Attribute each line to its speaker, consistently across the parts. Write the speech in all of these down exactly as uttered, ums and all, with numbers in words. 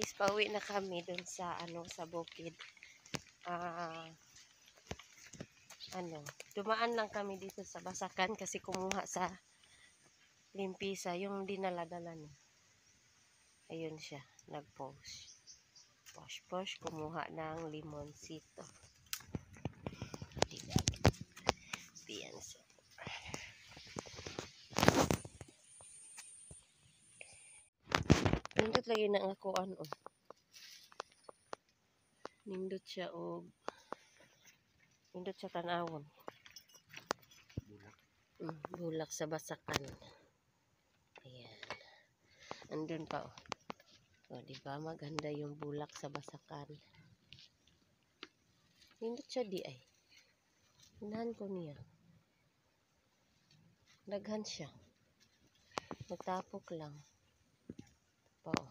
Speaker 1: guys, pauwi na kami dun sa ano sa bukid. Ah, uh, ano, dumaan lang kami dito sa Basakan kasi kumuha sa limpisa yung dinala-dala niya. Ayun siya, nag-post. Posh posh, kumuha ng limonsito. Diyan siya. Nindot lagi na ako ano. Nindot siya og nindot siya tanawon.
Speaker 2: Bulak.
Speaker 1: Mm, bulak sa Basakan. Ayan. Andun pa oh. O, di ba maganda yung bulak sa Basakan. Nindot siya di ay. Unahan ko niya. Daghan siya. Nagtapok lang. Pa oh.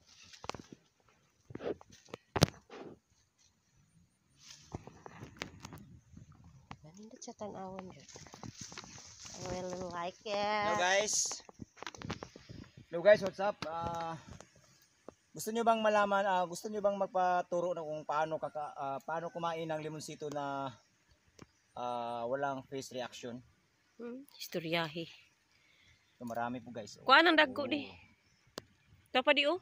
Speaker 1: Nindot siya tanawon dyan. I really like it.
Speaker 2: Hello guys. Hello guys, what's up? Uh, gusto niyo bang malaman, uh, gusto niyo bang magpaturo na kung paano kaka, uh, paano kumain ng limonsito na uh, walang face reaction?
Speaker 1: Hmm, istoryahe.
Speaker 2: So, marami po guys. Oh.
Speaker 1: Kuha ng dagko
Speaker 2: Oh.
Speaker 1: di. Ito pa di oh.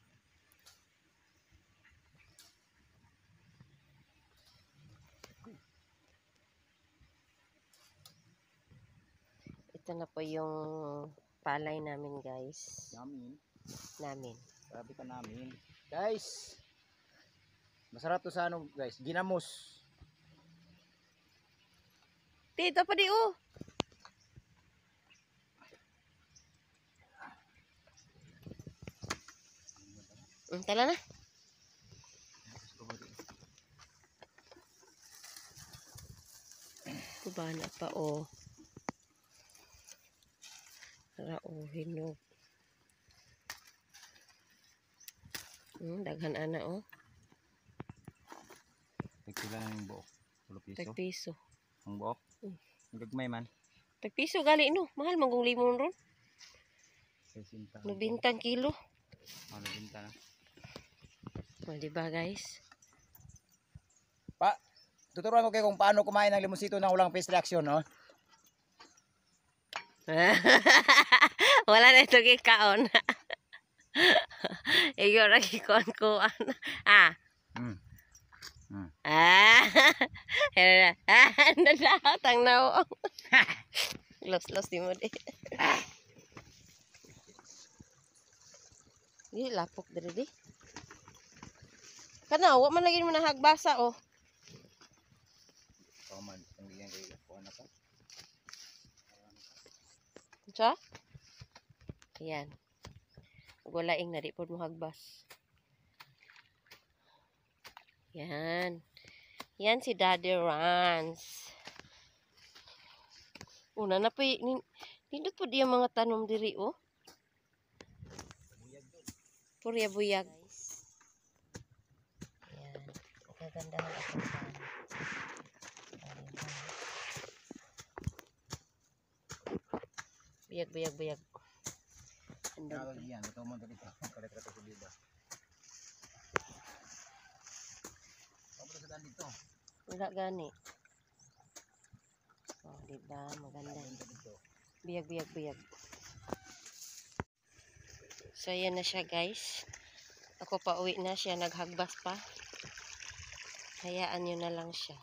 Speaker 1: Ito na po yung palay namin guys.
Speaker 2: Namin.
Speaker 1: Namin.
Speaker 2: Grabe ka namin. Guys, masarap to sa ano guys, ginamos.
Speaker 1: Dito pa di oh. Mm, tala na. Kubana pa oh. Para oh hinog. Hmm, daghan ana oh.
Speaker 2: Tagpila na yung buok. piso.
Speaker 1: Tagpiso.
Speaker 2: Ang buok.
Speaker 1: Hmm.
Speaker 2: Ang gagmay man.
Speaker 1: Tagpiso gali no. Mahal manggong limon ron.
Speaker 2: Sesinta.
Speaker 1: Nubintang kilo.
Speaker 2: Ano binta na?
Speaker 1: O, diba guys?
Speaker 2: Pa, tuturuan ko kayo kung paano kumain ng limonsito na walang face reaction, no?
Speaker 1: Wala na ito kikaon. Iyo na kikuan-kuan. Ah.
Speaker 2: Hmm. Hmm.
Speaker 1: Ah. Ah, nalahat ang naong. Los-los di mo di. Di, lapok diri di. Kana, wa man lagi mo nahagbasa oh.
Speaker 2: Paman, ang ganyan kayo po na pa.
Speaker 1: Sa? Ayan. Walaing na di po mo hagbas. Yan. Yan si Daddy Rans. Una na po, nindot po diya mga tanom diri oh. Purya buyag. Yan. Kagandahan ako sa buyag, buyag, buyag.
Speaker 2: Ano yan? Ito mo dito. Kare-kare sa dito. Paano sa dito?
Speaker 1: Wala gani. Oh, diba? Maganda. Buyag, buyag, buyag. So, yan na siya guys. Ako pa uwi na siya. Naghagbas pa. Hayaan nyo na lang siya.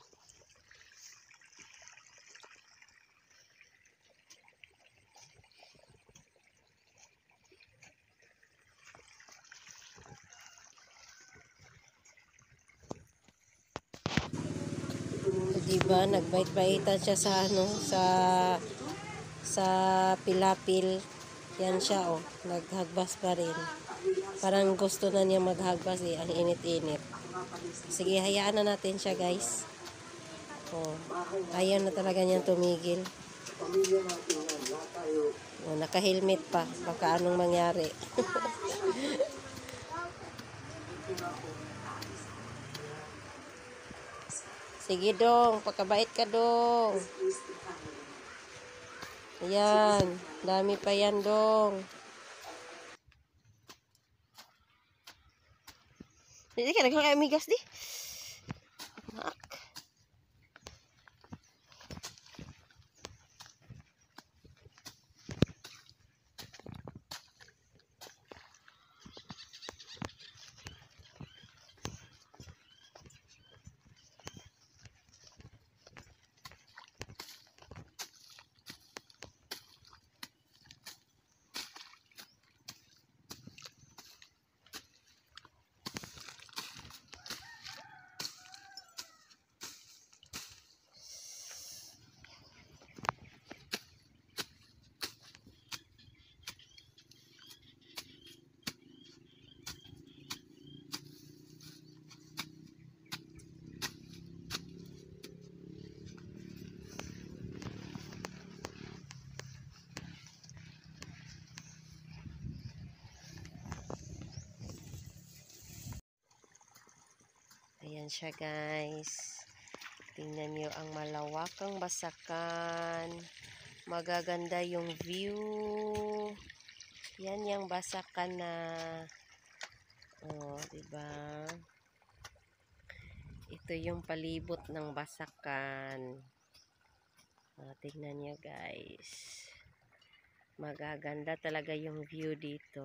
Speaker 1: So, diba? Nagbait-baitan siya sa ano, sa sa pilapil. Yan siya oh. Naghagbas pa rin. Parang gusto na niya maghagbas eh. Ang init-init. Sige, hayaan na natin siya guys. Oh, ayaw na talaga niyang tumigil. Oh, naka-helmet pa. Baka anong mangyari. Sige dong, pagkabait ka dong. Ayan, dami pa yan dong. Hindi ka nagkakaya migas di. Maak. Ayan siya guys. Tingnan nyo ang malawakang basakan. Magaganda yung view. Yan yung basakan na oh, diba? Ito yung palibot ng basakan. Oh, tingnan nyo guys. Magaganda talaga yung view dito.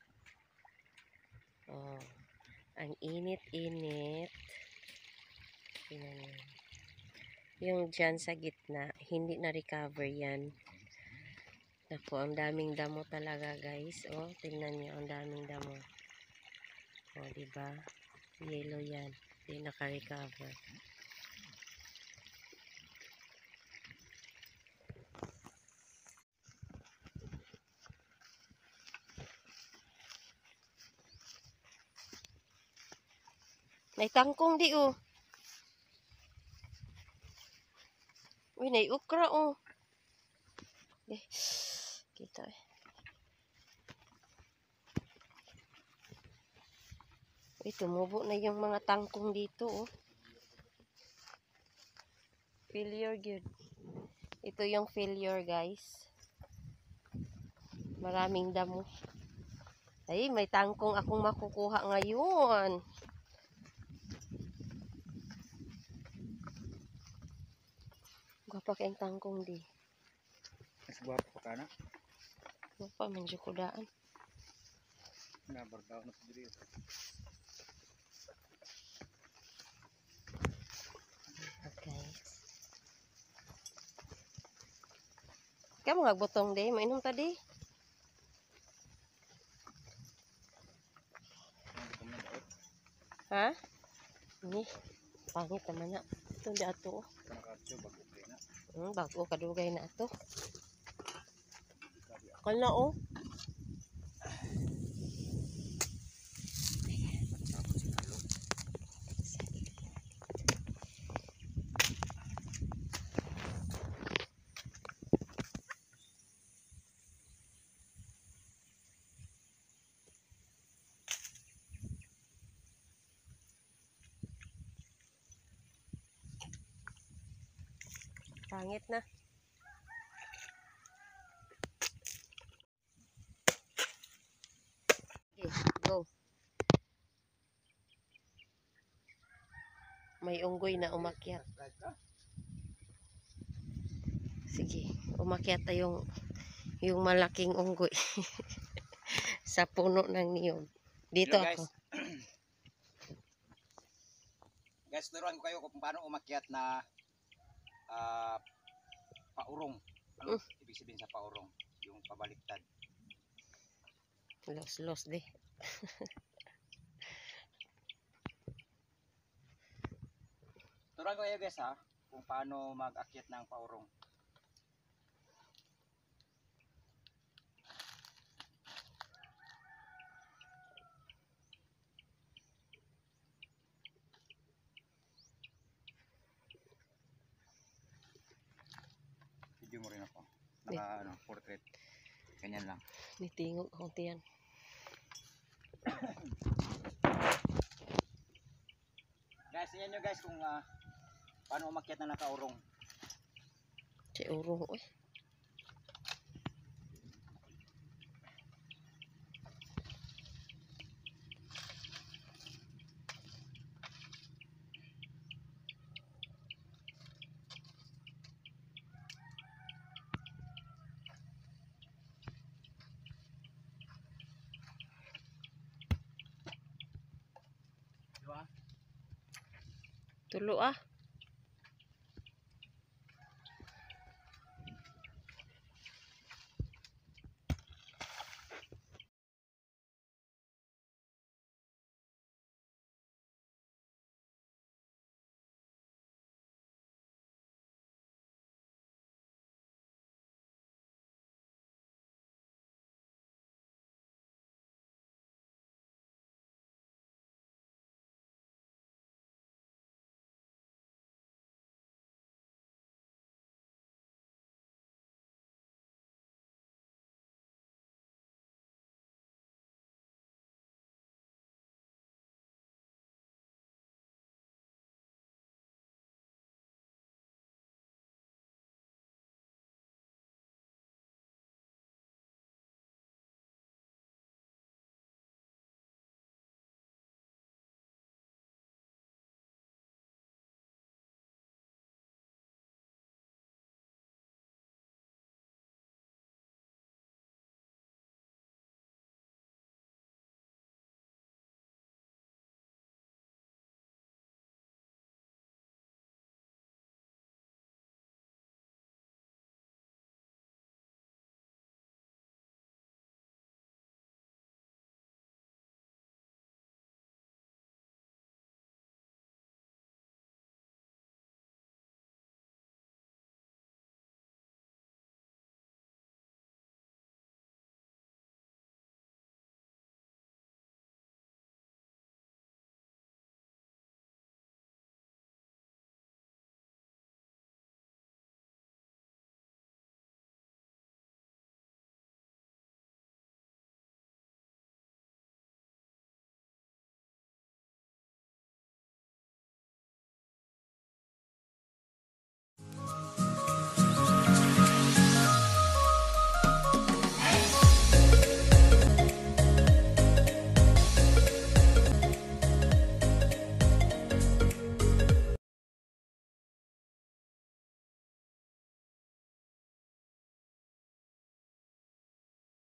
Speaker 1: Oh. Ang init-init. Tingnan nyo. Yung dyan sa gitna, hindi na-recover yan. Naku, ang daming damo talaga guys. Oh, tingnan nyo, ang daming damo. Oh, diba? Yellow yan. Hindi naka-recover. May tangkong di oh. Uy, may ukra oh. Eh, kita eh. Uy, tumubo na yung mga tangkong dito oh. Failure good. Ito yung failure guys. Maraming damo. Ay, may tangkong akong makukuha ngayon. Gwapa kayong tangkong di.
Speaker 2: Mas guwapo pa ka na.
Speaker 1: Gwapa, medyo kudaan.
Speaker 2: Nabardaw na sa diri.
Speaker 1: Okay. Kaya mga butong di, mainom tadi. Ha? Ini, pangit naman na. Ito di ato.
Speaker 2: Kanakatso bago kay na.
Speaker 1: Hmm, bago kadugay na ato. Kala oh. Pangit na. Okay, go. May unggoy na umakyat. Sige, umakyat na yung, yung malaking unggoy. Sa puno ng niyog. Dito
Speaker 2: Hello, guys.
Speaker 1: ako.
Speaker 2: Guys, turuan ko kayo kung paano umakyat na ah, paurong. Ano
Speaker 1: Mm.
Speaker 2: ibig sabihin sa paurong? Yung pabaliktad.
Speaker 1: Los-los di.
Speaker 2: Turuan ko kayo guys ha, kung paano mag-akyat ng paurong. Video mo rin ako. Naka ano, portrait. Ganyan lang.
Speaker 1: Nitingog akong tiyan.
Speaker 2: Guys, tingnan nyo guys kung ah, paano umakyat na nakaurong.
Speaker 1: Si urong oy. Tulo ah.